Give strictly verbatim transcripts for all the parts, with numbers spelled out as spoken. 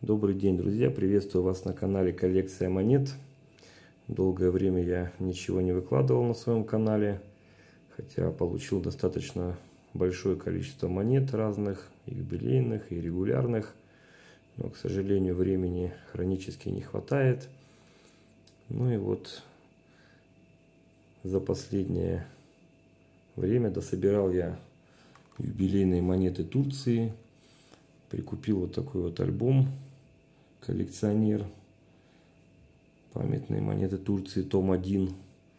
Добрый день, друзья! Приветствую вас на канале Коллекция монет. Долгое время я ничего не выкладывал на своем канале, хотя получил достаточно большое количество монет разных, и юбилейных, и регулярных. Но, к сожалению, времени хронически не хватает. Ну и вот за последнее время дособирал я юбилейные монеты Турции. Прикупил вот такой вот альбом «Коллекционер». Памятные монеты Турции, том один.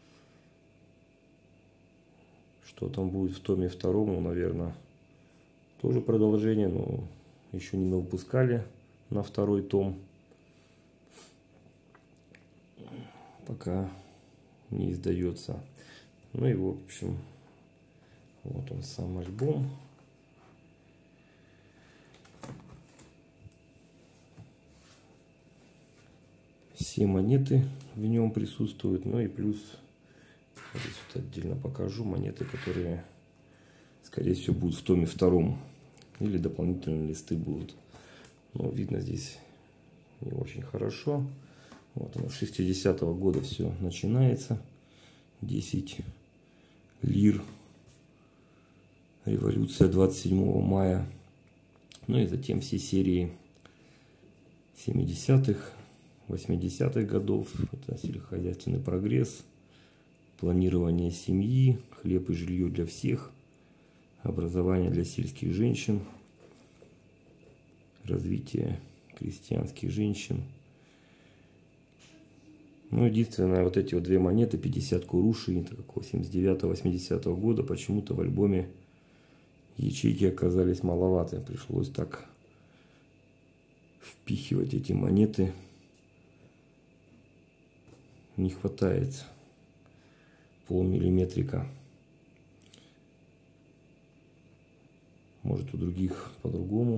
Что там будет в томе втором, наверное, тоже продолжение, но еще не выпускали на второй том. Пока не издается. Ну и в общем, вот он сам альбом. Все монеты в нем присутствуют, ну и плюс, здесь вот отдельно покажу монеты, которые, скорее всего, будут в томе втором, или дополнительные листы будут. Но видно здесь не очень хорошо. Вот оно, с шестидесятого года все начинается. десять лир. Революция двадцать седьмого мая. Ну и затем все серии семидесятых, восьмидесятых годов. Это сельскохозяйственный прогресс, планирование семьи, хлеб и жилье для всех, образование для сельских женщин, развитие крестьянских женщин. Ну, единственное, вот эти вот две монеты, пятьдесят курушей, восемьдесят девятого восьмидесятого года, почему-то в альбоме ячейки оказались маловаты. Пришлось так впихивать эти монеты. Не хватает полмиллиметрика. Может, у других по-другому.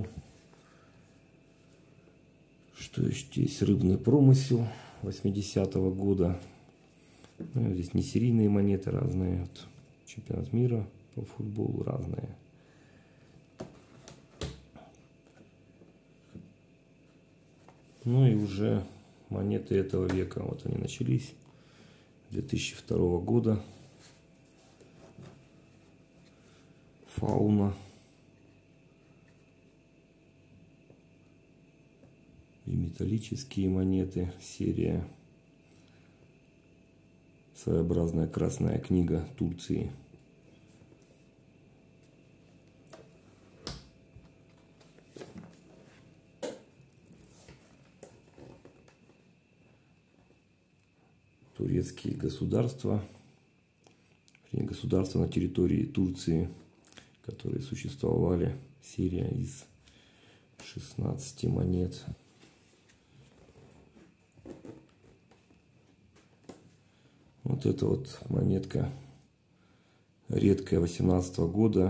Что еще есть? Рыбный промысел восьмидесятого года. Ну, здесь не серийные монеты разные. Вот, чемпионат мира по футболу разные. Ну и уже монеты этого века. Вот они начались. две тысячи второго года. Фауна. И металлические монеты. Серия. Своеобразная красная книга Турции. Турецкие государства, государства на территории Турции, которые существовали, серия из шестнадцати монет. Вот эта вот монетка редкая, восемнадцатого года,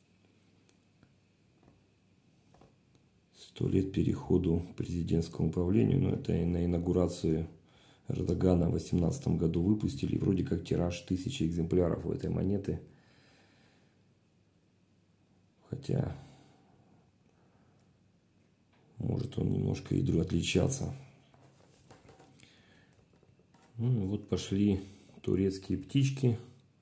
сто лет переходу к президентскому управлению, но это и на инаугурацию Эрдогана в восемнадцатом году выпустили. Вроде как тираж тысячи экземпляров у этой монеты. Хотя, может он немножко и отличаться. Ну и вот пошли турецкие птички.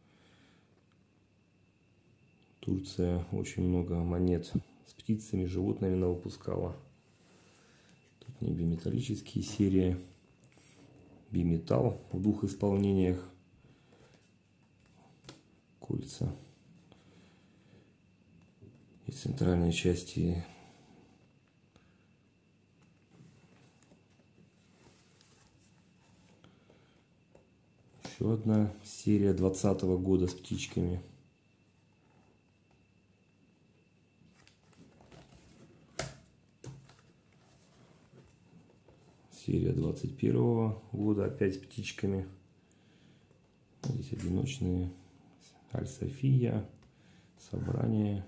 Турция очень много монет с птицами, животными навыпускала. Тут не биметаллические серии. Биметалл в двух исполнениях. Кольца. И центральной части еще одна серия двадцатого года с птичками. Серия двадцать первого года, опять с птичками. Здесь одиночные. Аль-София, собрание,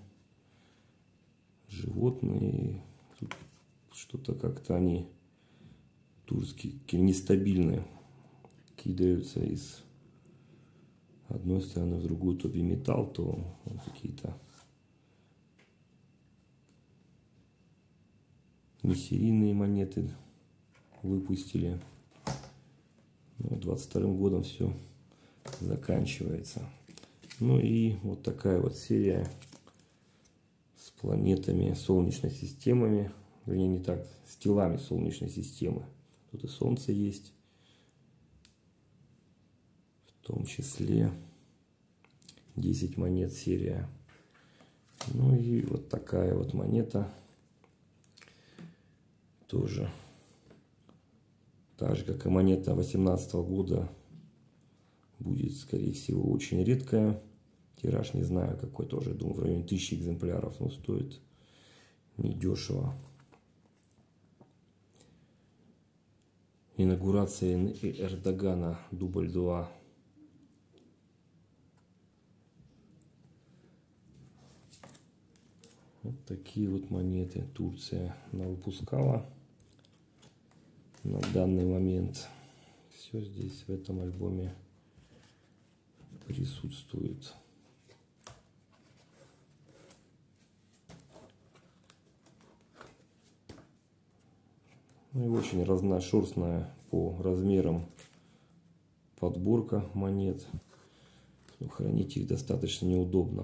животные. Тут что-то как-то они турские, нестабильные. Кидаются из одной стороны в другую, то биметалл, то какие-то несерийные монеты выпустили. Ну, двадцать вторым годом все заканчивается. Ну и вот такая вот серия с планетами Солнечной системами. Вернее, не так, с телами Солнечной системы. Тут и Солнце есть. В том числе десять монет серия. Ну и вот такая вот монета. Тоже. Так же, как и монета восемнадцатого года. Будет, скорее всего, очень редкая. Тираж не знаю какой, тоже, думаю, в районе тысячи экземпляров. Но стоит недешево. Инаугурация Эрдогана, дубль два. Вот такие вот монеты Турция выпускала на данный момент. Все здесь в этом альбоме присутствует. Ну и очень разношерстная по размерам подборка монет. Но хранить их достаточно неудобно.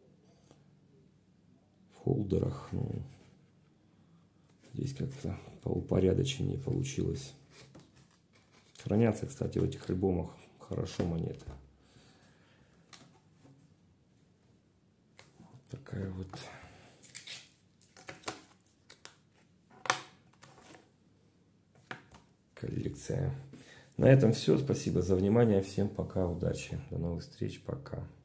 В холдерах, ну, здесь как-то поупорядоченнее получилось. Хранятся, кстати, в этих альбомах хорошо монеты. Вот такая вот коллекция. На этом все. Спасибо за внимание. Всем пока. Удачи. До новых встреч. Пока.